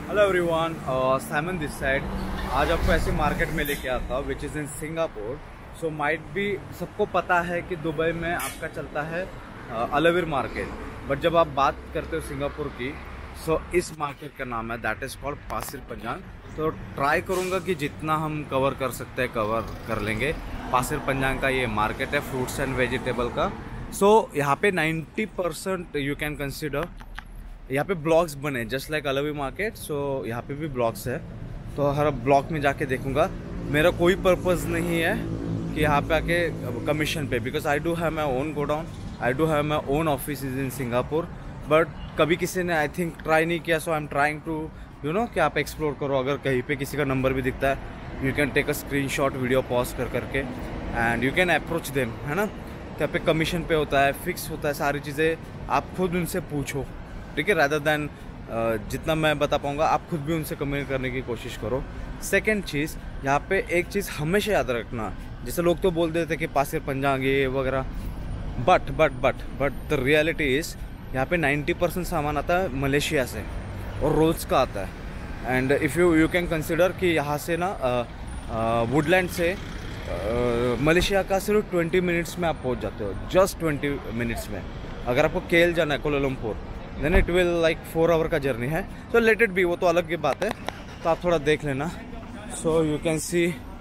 Hello everyone, Simon this side. आज आपको ऐसे मार्केट में लेके आता which is in Singapore. So might भी सबको पता है कि दुबई में आपका चलता है अलाविर मार्केट, बट जब आप बात करते हो सिंगापुर की, सो इस मार्केट का नाम है that is called Pasir Panjang. तो ट्राई करूँगा कि जितना हम कवर कर सकते हैं कवर कर लेंगे। पासिर पंजांग का ये मार्केट है फ्रूट्स एंड वेजिटेबल का। सो यहाँ पे 90% यू कैन कंसिडर यहाँ पे ब्लॉक्स बने जस्ट लाइक अलाविर मार्केट। सो यहाँ पे भी ब्लॉक्स है, तो हर ब्लॉक में जाके देखूंगा। मेरा कोई पर्पस नहीं है कि यहाँ पे आके कमीशन पे, because I do have my own godown, I do have my own office is in Singapore. But कभी किसी ने आई थिंक ट्राई नहीं किया, so I am trying to you know कि आप एक्सप्लोर करो। अगर कहीं पे किसी का नंबर भी दिखता है, you can take a screenshot video pause करके and you can approach them, है ना। यहाँ पे कमीशन पे होता है, फिक्स होता है, सारी चीज़ें आप खुद उनसे पूछो, ठीक है। रादर दैन जितना मैं बता पाऊँगा आप खुद भी उनसे कम्युनिकेट करने की कोशिश करो। सेकेंड चीज़, यहाँ पे एक चीज़ हमेशा याद रखना, जैसे लोग तो बोल देते कि पासिर पंजांग ये वगैरह, बट द रियलिटी इज़ यहाँ पे 90% सामान आता है मलेशिया से और रोल्स का आता है। And if you can consider कि यहाँ से ना वुडलैंड से मलेशिया का सिर्फ 20 मिनट्स में आप पहुँच जाते हो, जस्ट 20 मिनट्स में। अगर आपको केएल जाना है Kuala Lumpur, then it will like 4 hour का जर्नी है। सो लेट इट बी, वो तो अलग की बात है, तो आप थोड़ा देख लेना। So you can see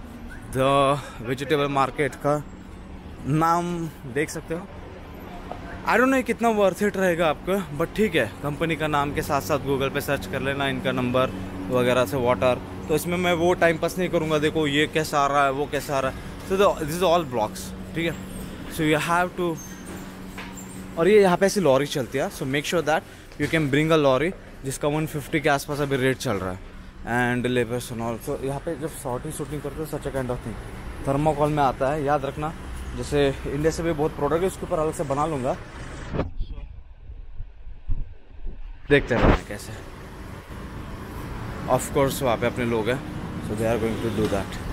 the vegetable market का नाम देख सकते हो। आई डोंट नो कितना वर्थ इट रहेगा आपको, बट ठीक है, कंपनी का नाम के साथ साथ गूगल पे सर्च कर लेना, इनका नंबर वगैरह से वाटर। तो इसमें मैं वो टाइम पास नहीं करूँगा, देखो ये कैसा आ रहा है, वो कैसा आ रहा है। So this is all blocks, ठीक है। सो यू हैव टू, और ये यहाँ पे ऐसी लॉरी चलती है, so make sure that you can bring a lorry जिसका 150 के आसपास अभी रेट चल रहा है। And labours and all. So यहाँ पे जब शूटिंग करते हो, such a kind of thing thermocol में आता है, याद रखना। जैसे इंडिया से भी बहुत प्रोडक्ट है, उसके ऊपर अलग से बना लूँगा। देखते हैं कैसे। ऑफ कोर्स वहाँ पे अपने लोग हैं, so they are going to do that.